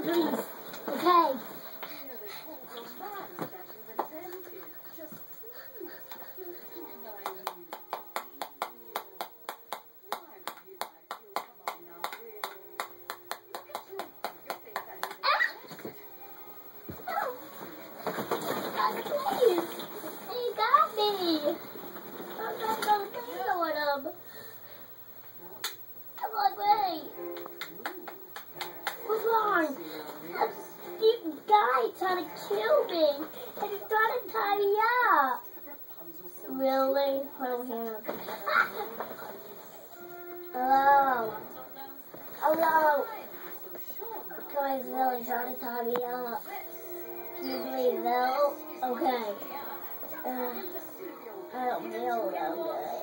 please. Okay. Please. He got me. I'm not going to play with him. Come on, wait. What's wrong? A stupid guy trying to kill me. And he's trying to tie me up. Really? Hold him. Hello? Hello? The guy's really trying to tie me up. Can you believe that? Okay. I don't feel that good.